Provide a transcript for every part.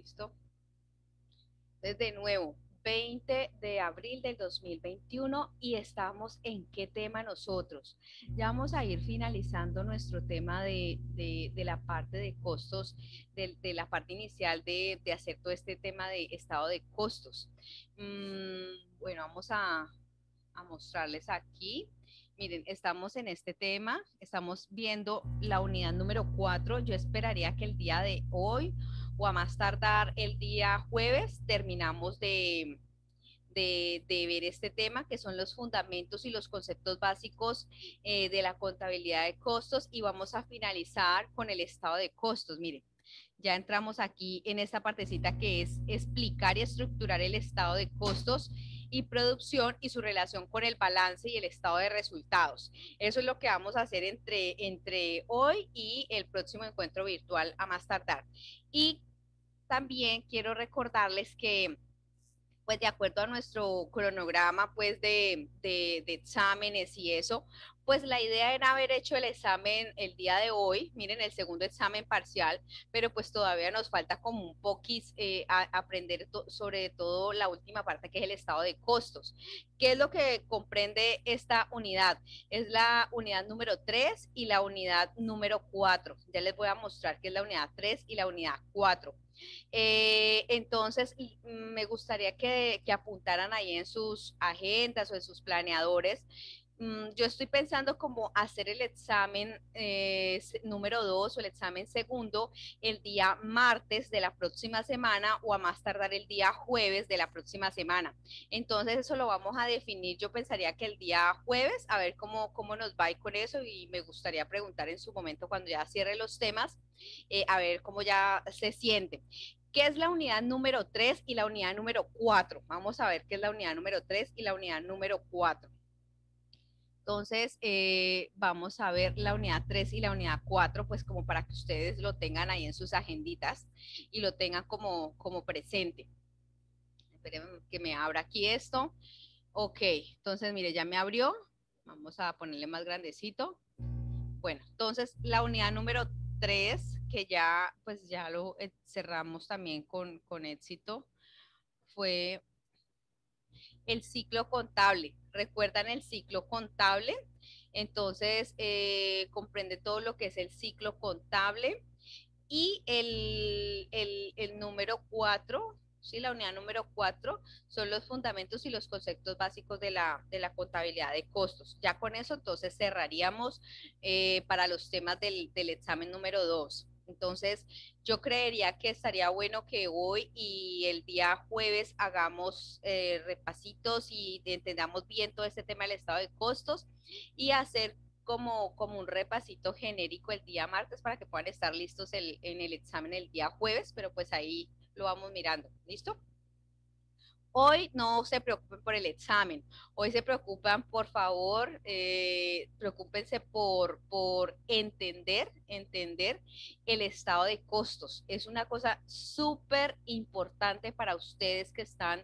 ¿Listo? Entonces, de nuevo, 20 de abril del 2021 y estamos en qué tema nosotros. Ya vamos a ir finalizando nuestro tema de la parte de costos, de la parte inicial de hacer todo este tema de estado de costos. Bueno, vamos a mostrarles aquí. Miren, estamos en este tema, estamos viendo la unidad número 4. Yo esperaría que el día de hoy o a más tardar el día jueves terminamos de ver este tema, que son los fundamentos y los conceptos básicos de la contabilidad de costos y vamos a finalizar con el estado de costos. Miren, ya entramos aquí en esta partecita que es explicar y estructurar el estado de costos y producción y su relación con el balance y el estado de resultados. Eso es lo que vamos a hacer entre hoy y el próximo encuentro virtual a más tardar. Y también quiero recordarles que pues de acuerdo a nuestro cronograma pues de exámenes y eso, pues la idea era haber hecho el examen el día de hoy, miren el segundo examen parcial, pero pues todavía nos falta como un poquis aprender sobre todo la última parte que es el estado de costos. ¿Qué es lo que comprende esta unidad? Es la unidad número 3 y la unidad número 4. Ya les voy a mostrar qué es la unidad 3 y la unidad 4. Entonces, me gustaría que apuntaran ahí en sus agendas o en sus planeadores. Yo estoy pensando como hacer el examen número 2 o el examen segundo el día martes de la próxima semana o a más tardar el día jueves de la próxima semana. Entonces eso lo vamos a definir. Yo pensaría que el día jueves, a ver cómo nos va con eso y me gustaría preguntar en su momento cuando ya cierre los temas, a ver cómo ya se siente. ¿Qué es la unidad número 3 y la unidad número 4? Vamos a ver qué es la unidad número 3 y la unidad número 4. Entonces, vamos a ver la unidad 3 y la unidad 4, pues como para que ustedes lo tengan ahí en sus agenditas y lo tengan como presente. Esperen que me abra aquí esto. Ok, entonces mire, ya me abrió. Vamos a ponerle más grandecito. Bueno, entonces la unidad número 3 que ya pues ya lo cerramos también con éxito, fue el ciclo contable. ¿Recuerdan el ciclo contable? Entonces, comprende todo lo que es el ciclo contable y el número 4, ¿sí? La unidad número 4 son los fundamentos y los conceptos básicos de la contabilidad de costos. Ya con eso entonces cerraríamos para los temas del examen número 2. Entonces, yo creería que estaría bueno que hoy y el día jueves hagamos repasitos y entendamos bien todo este tema del estado de costos y hacer como un repasito genérico el día martes para que puedan estar listos en el examen el día jueves, pero pues ahí lo vamos mirando. ¿Listo? Hoy no se preocupen por el examen, hoy se preocupan, por favor, preocúpense por entender el estado de costos. Es una cosa súper importante para ustedes que están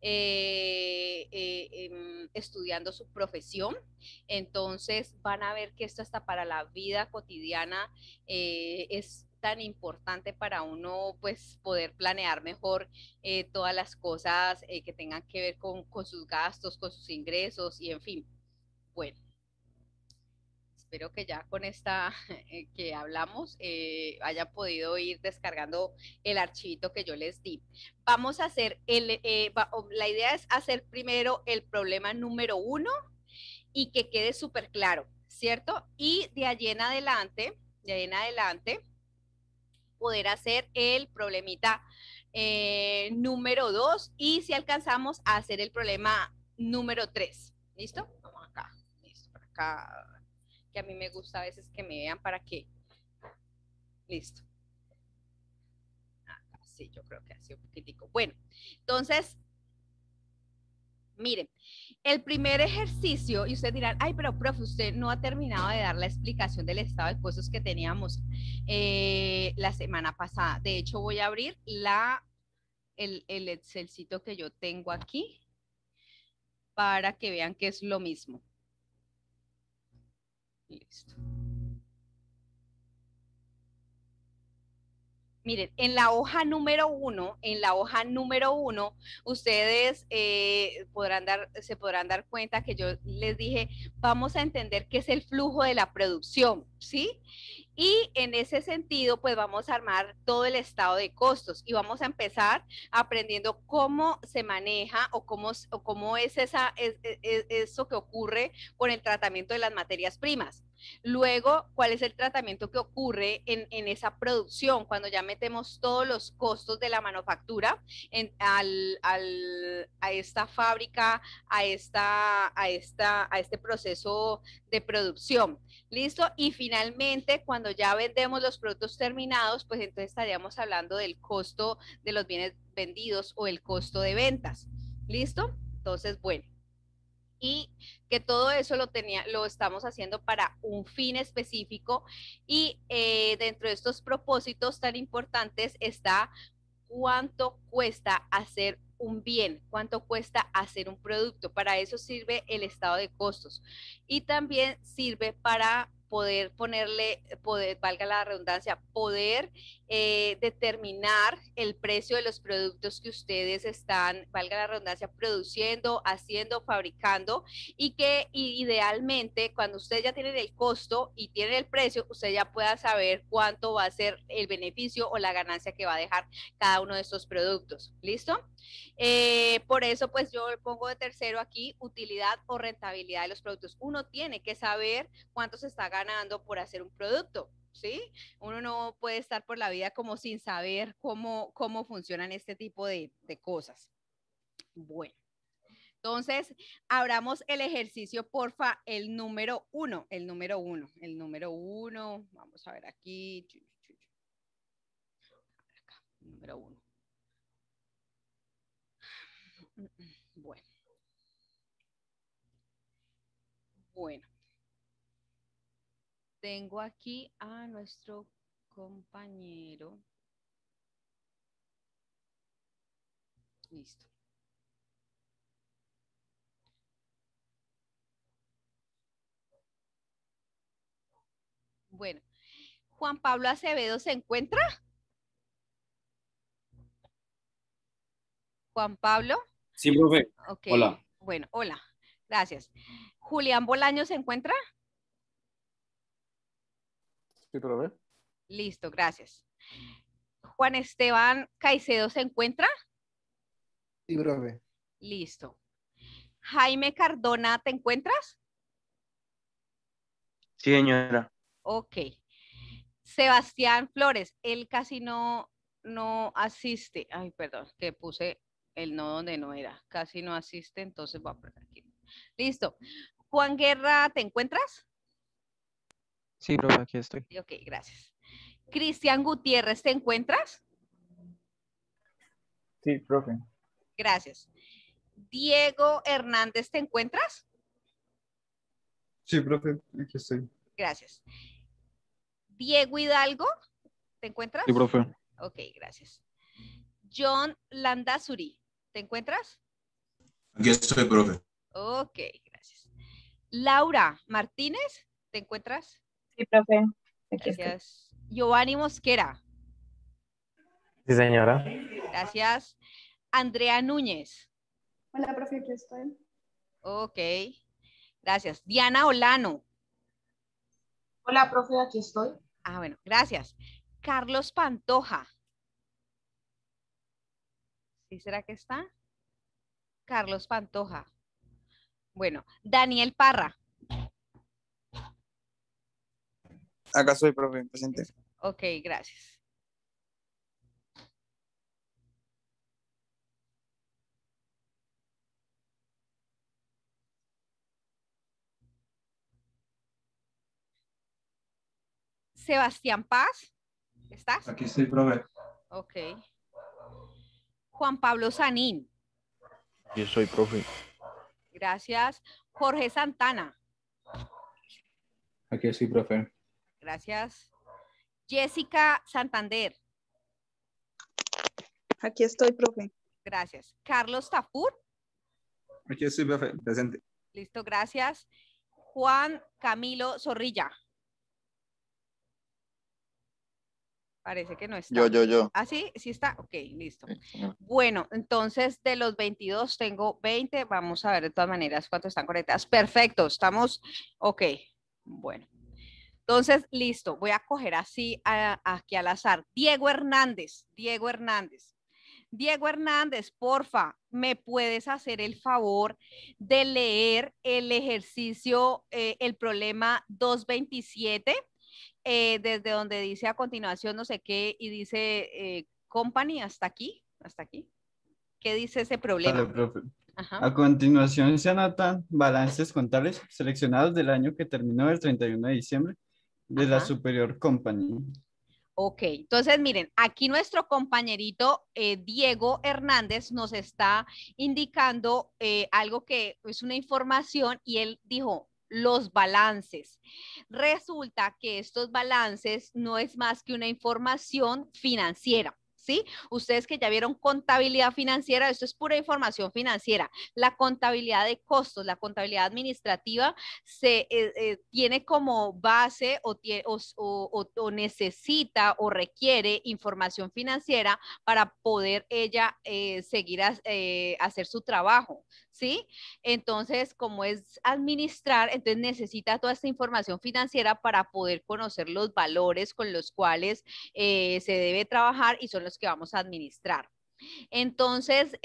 estudiando su profesión. Entonces van a ver que esto hasta para la vida cotidiana es tan importante para uno pues poder planear mejor todas las cosas que tengan que ver con sus gastos, con sus ingresos y en fin. Bueno, espero que ya con esta que hablamos haya podido ir descargando el archivito que yo les di. Vamos a hacer, la idea es hacer primero el problema número 1 y que quede súper claro, ¿cierto? Y de ahí en adelante, poder hacer el problemita número 2 y si alcanzamos a hacer el problema número 3. ¿Listo? Vamos acá. Listo, por acá. Que a mí me gusta a veces que me vean para que. Listo. Acá, sí, yo creo que así un poquitico. Bueno, entonces, miren, el primer ejercicio, y ustedes dirán, ay, pero profe, usted no ha terminado de dar la explicación del estado de costos que teníamos la semana pasada. De hecho, voy a abrir el Excelcito que yo tengo aquí para que vean que es lo mismo. Listo. Miren, en la hoja número uno, ustedes se podrán dar cuenta que yo les dije, vamos a entender qué es el flujo de la producción, ¿sí? Y en ese sentido, pues vamos a armar todo el estado de costos y vamos a empezar aprendiendo cómo se maneja o cómo es, eso que ocurre con el tratamiento de las materias primas. Luego, ¿cuál es el tratamiento que ocurre en esa producción cuando ya metemos todos los costos de la manufactura a esta fábrica, a este proceso de producción? ¿Listo? Y finalmente, cuando ya vendemos los productos terminados, pues entonces estaríamos hablando del costo de los bienes vendidos o el costo de ventas. ¿Listo? Entonces, bueno, y que todo eso lo estamos haciendo para un fin específico y dentro de estos propósitos tan importantes está cuánto cuesta hacer un bien, cuánto cuesta hacer un producto. Para eso sirve el estado de costos y también sirve para poder valga la redundancia, poder determinar el precio de los productos que ustedes están, valga la redundancia, produciendo, haciendo, fabricando y idealmente cuando ustedes ya tienen el costo y tienen el precio, usted ya pueda saber cuánto va a ser el beneficio o la ganancia que va a dejar cada uno de estos productos. ¿Listo? Por eso, pues yo pongo de tercero aquí utilidad o rentabilidad de los productos. Uno tiene que saber cuánto se está ganando por hacer un producto. ¿Sí? Uno no puede estar por la vida como sin saber cómo funcionan este tipo de cosas. Bueno, entonces, abramos el ejercicio, porfa, el número uno, vamos a ver aquí, número uno. Bueno. Bueno. Tengo aquí a nuestro compañero. Listo. Bueno, Juan Pablo Acevedo se encuentra. Juan Pablo. Sí, profe. Ok. Hola. Bueno, hola. Gracias. Julián Bolaño se encuentra. Sí, profe. Listo, gracias. Juan Esteban Caicedo se encuentra. Sí, profe. Listo. Jaime Cardona, ¿te encuentras? Sí, señora. Ok. Sebastián Flores, él casi no asiste. Ay, perdón, que puse el no donde no era. Casi no asiste, entonces voy a poner aquí. Listo. Juan Guerra, ¿te encuentras? Sí, profe, aquí estoy. Ok, gracias. Cristian Gutiérrez, ¿te encuentras? Sí, profe. Gracias. Diego Hernández, ¿te encuentras? Sí, profe, aquí estoy. Gracias. Diego Hidalgo, ¿te encuentras? Sí, profe. Ok, gracias. John Landazuri, ¿te encuentras? Aquí estoy, profe. Ok, gracias. Laura Martínez, ¿te encuentras? Sí, profe. Aquí estoy. Gracias. Giovanni Mosquera, Sí, señora. gracias. Andrea Núñez, Hola, profe, aquí estoy. ok, gracias. Diana Olano, Hola, profe, aquí estoy. bueno, gracias. Carlos Pantoja, ¿sí será que está? Carlos Pantoja. Bueno, Daniel Parra. Acá estoy, profe, presente. Ok, gracias. Sebastián Paz, ¿estás? Aquí estoy, profe. Ok. Juan Pablo Sanín, Yo soy profe. gracias. Jorge Santana, Aquí estoy, profe. gracias. Jessica Santander, Aquí estoy, profe. gracias. Carlos Tafur, Aquí estoy, profe, presente. listo, gracias. Juan Camilo Zorrilla, Parece que no está. Yo. ¿Ah, sí? ¿Sí está? Ok, listo. Sí, señor. Bueno, entonces de los 22 tengo 20. Vamos a ver de todas maneras cuántos están conectados. Perfecto, estamos, ok, bueno. Entonces, listo, voy a coger así aquí al azar. Diego Hernández, Diego Hernández. Diego Hernández, porfa, ¿me puedes hacer el favor de leer el ejercicio, el problema 227? Desde donde dice a continuación no sé qué y dice company hasta aquí, hasta aquí. ¿Qué dice ese problema? Vale, profe. Ajá. A continuación se anotan balances contables seleccionados del año que terminó el 31 de diciembre de la Ajá. Superior Company. Ok, entonces miren, aquí nuestro compañerito Diego Hernández nos está indicando algo que es una información y él dijo los balances. Resulta que estos balances no es más que una información financiera. ¿Sí? Ustedes que ya vieron contabilidad financiera, esto es pura información financiera. La contabilidad de costos, la contabilidad administrativa se tiene como base o necesita o requiere información financiera para poder ella seguir hacer su trabajo, ¿sí? Entonces, como es administrar, entonces necesita toda esta información financiera para poder conocer los valores con los cuales se debe trabajar y son los que vamos a administrar. Entonces,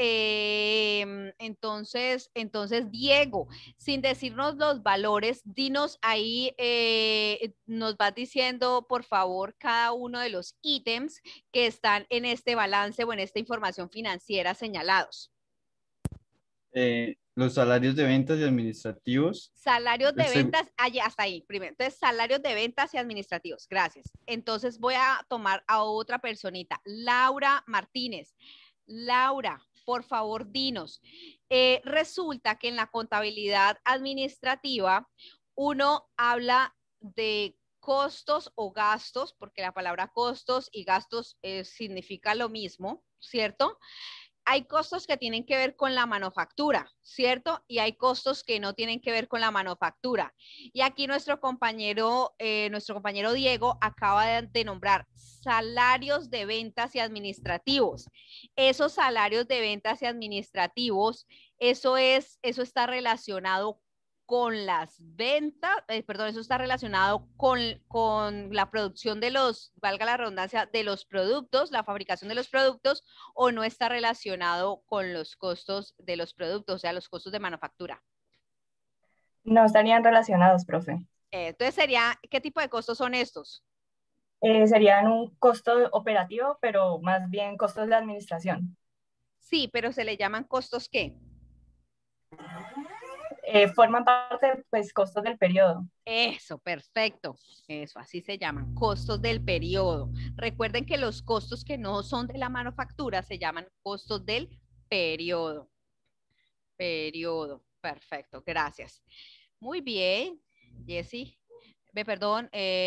Diego, sin decirnos los valores, dinos ahí, nos vas diciendo, por favor, cada uno de los ítems que están en este balance o en esta información financiera señalados. Los salarios de ventas y administrativos. Salarios de ventas, allá hasta ahí, primero. Entonces, salarios de ventas y administrativos. Gracias. Entonces, voy a tomar a otra personita, Laura Martínez. Laura, por favor, dinos. Resulta que en la contabilidad administrativa uno habla de costos o gastos, porque la palabra costos y gastos significa lo mismo, ¿cierto? Hay costos que tienen que ver con la manufactura, ¿cierto? Y hay costos que no tienen que ver con la manufactura. Y aquí nuestro compañero Diego acaba de nombrar salarios de ventas y administrativos. Esos salarios de ventas y administrativos, eso está relacionado con las ventas, eso está relacionado con la producción de los, valga la redundancia, de los productos, la fabricación de los productos, o no está relacionado con los costos de los productos, o sea, los costos de manufactura. No estarían relacionados, profe. Entonces ¿qué tipo de costos son estos? Serían un costo operativo, pero más bien costos de administración. Sí, pero se le llaman costos ¿qué? Forman parte, pues, costos del periodo. Eso, perfecto. Eso, así se llaman, costos del periodo. Recuerden que los costos que no son de la manufactura se llaman costos del periodo. Periodo, perfecto, gracias. Muy bien, Jessy. Perdón,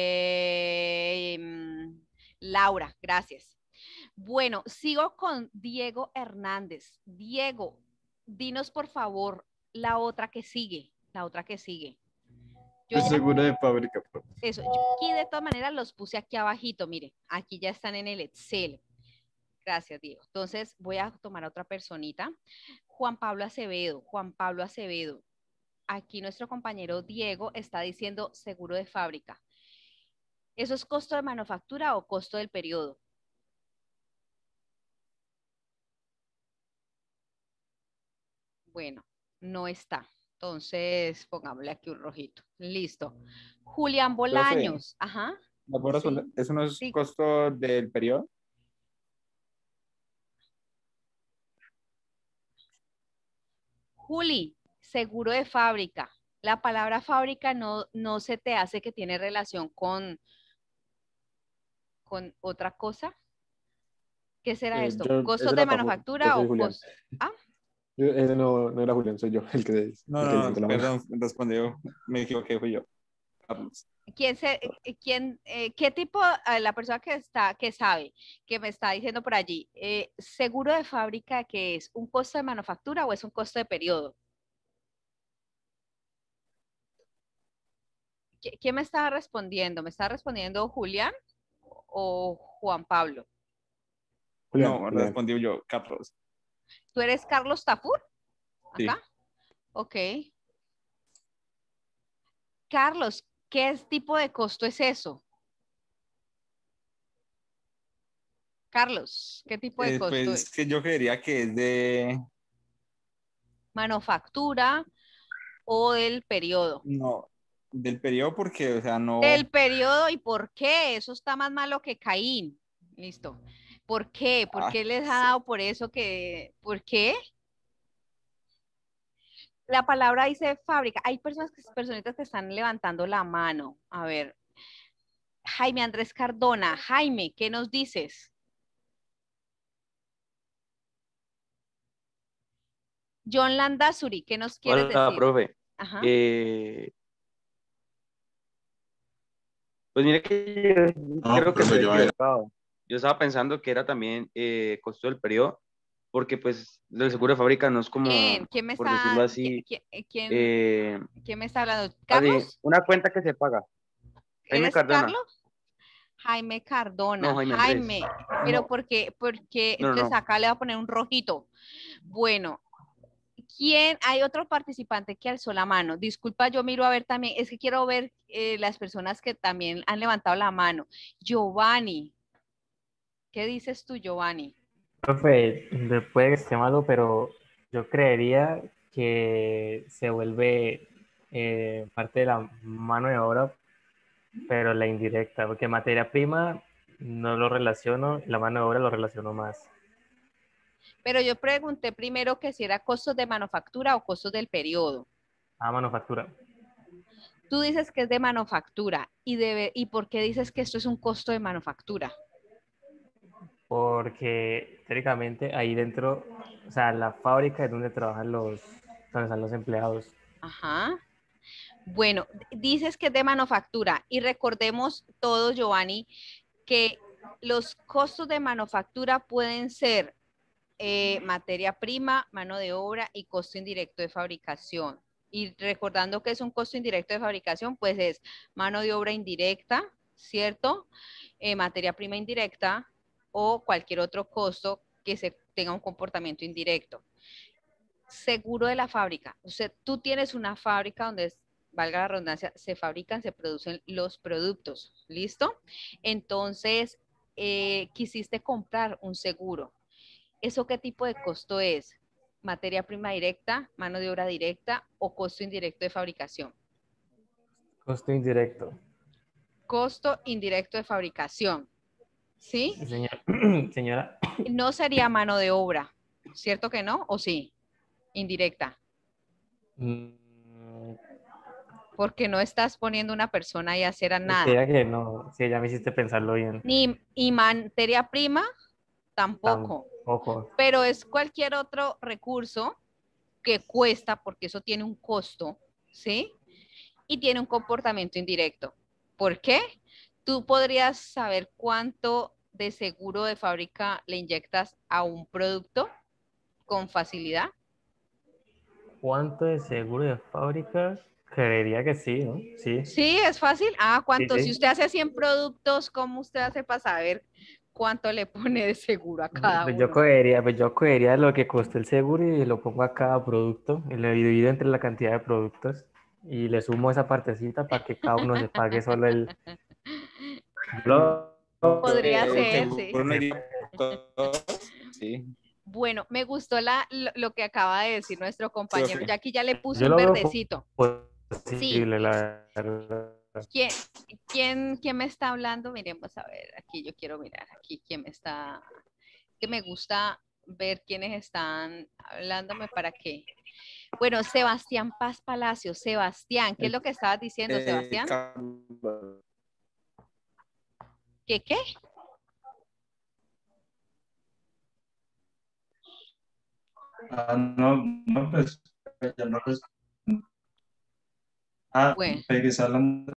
Laura, gracias. Bueno, sigo con Diego Hernández. Diego, dinos por favor la otra que sigue, la otra que sigue. Yo ya, seguro de fábrica, profe. Eso, yo aquí de todas maneras los puse aquí abajito, mire, aquí ya están en el Excel. Gracias, Diego. Entonces voy a tomar a otra personita. Juan Pablo Acevedo, Juan Pablo Acevedo. Aquí nuestro compañero Diego está diciendo seguro de fábrica. ¿Eso es costo de manufactura o costo del periodo? Bueno, no está. Entonces, pongámosle aquí un rojito. Listo. Julián Bolaños. Profe, Ajá. ¿me puedo responder? Sí. ¿Eso no es Sí. costo del periodo? Juli, seguro de fábrica. La palabra fábrica no se te hace que tiene relación con otra cosa. ¿Qué será esto? ¿Costos de manufactura o costos? ¿Ah? Ese no era Julián, soy yo el que No, perdón, respondió, me equivoqué, fui yo. Vamos. ¿Qué tipo, la persona que sabe, que me está diciendo por allí, seguro de fábrica que es un costo de manufactura o es un costo de periodo? ¿Quién me estaba respondiendo? ¿Me está respondiendo Julián o Juan Pablo? Julián, No, Julián. respondí yo, Carlos. ¿Tú eres Carlos Tafur? Sí. ¿Acá? Ok. Carlos, ¿qué tipo de costo es eso? Carlos, ¿qué tipo de costo Pues es? que yo creería que es de, ¿Manufactura o del periodo? no, del periodo porque, o sea, Del no, periodo, ¿y por qué? Eso está más malo que Caín. Listo. ¿Por qué? ¿Por ah, qué les ha dado por eso por qué? La palabra dice fábrica. Hay personitas que están levantando la mano. A ver, Jaime Andrés Cardona. Jaime, ¿qué nos dices? John Landazuri, ¿qué nos quieres Hola, decir? profe. Ajá. Eh, pues mire que yo No, creo que profe, estoy yo era. equivocado. Yo estaba pensando que era también costo del periodo, porque pues el seguro de fábrica no es como, ¿Quién? ¿Quién me por decirlo está, así, quién, eh, quién me está hablando? así, ¿Carlos? una cuenta que se paga. Jaime ¿Eres Cardona. Carlos? Jaime No, Cardona. Jaime Andrés. Jaime, pero no, porque No, no, entonces no. acá le voy a poner un rojito. Bueno, ¿quién? Hay otro participante que alzó la mano. Disculpa, yo miro a ver también, es que quiero ver las personas que también han levantado la mano. Giovanni, ¿qué dices tú, Giovanni? Profe, puede que esté malo, pero yo creería que se vuelve parte de la mano de obra, pero la indirecta, porque materia prima no lo relaciono, la mano de obra lo relaciono más Pero yo pregunté primero que si era costos de manufactura o costos del periodo. a manufactura, Tú dices que es de manufactura ¿y por qué dices que esto es un costo de manufactura? porque teóricamente ahí dentro, o sea, la fábrica es donde trabajan donde están los empleados. Ajá. Bueno, dices que es de manufactura y recordemos todos, Giovanni, que los costos de manufactura pueden ser materia prima, mano de obra y costo indirecto de fabricación. Y recordando que es un costo indirecto de fabricación, pues es mano de obra indirecta, ¿cierto? Materia prima indirecta o cualquier otro costo que se tenga un comportamiento indirecto. Seguro de la fábrica. O sea, tú tienes una fábrica donde, valga la redundancia, se fabrican, se producen los productos. ¿Listo? Entonces, quisiste comprar un seguro. ¿Eso qué tipo de costo es? ¿Materia prima directa, mano de obra directa o costo indirecto de fabricación? Costo indirecto. Costo indirecto de fabricación. ¿Sí? Señora, señora, No sería mano de obra, ¿cierto que no? ¿O sí? Indirecta. mm, Porque no estás poniendo una persona ahí a hacer a nada. creía que no, sí, ya me hiciste pensarlo bien. Y materia prima tampoco. Tampoco. Pero es cualquier otro recurso que cuesta, porque eso tiene un costo, ¿sí? Y tiene un comportamiento indirecto. ¿Por qué? Tú podrías saber cuánto de seguro de fábrica le inyectas a un producto con facilidad. ¿Cuánto de seguro de fábrica? Creería que sí, ¿no? Sí, Sí, es fácil. Ah, sí, ¿cuánto? Si sí. usted hace 100 productos, ¿cómo usted hace para saber cuánto le pone de seguro a cada uno? Pues yo cogería lo que costó el seguro y lo pongo a cada producto y lo divido entre la cantidad de productos y le sumo esa partecita para que cada uno se pague solo el... Lo- Podría el ser, sí. seguro no iría por todos, sí, Bueno, me gustó lo que acaba de decir nuestro compañero. profe. Ya aquí ya le puse Yo un lo veo verdecito. Sí. posible, la verdad. ¿Quién, quién me está hablando? Miremos a ver, aquí yo quiero mirar aquí quién me está, que me gusta ver quiénes están hablándome para qué. Bueno, Sebastián Paz Palacio. Sebastián, ¿qué es lo que estabas diciendo, Sebastián? Carlos. ¿Qué? No, no, pues ya no pues. Ah, Bueno, regresar la